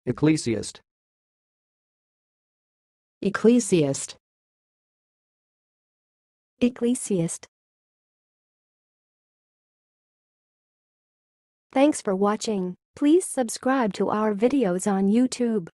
ecclesiast, ecclesiast, ecclesiast. Thanks for watching. Please subscribe to our videos on YouTube.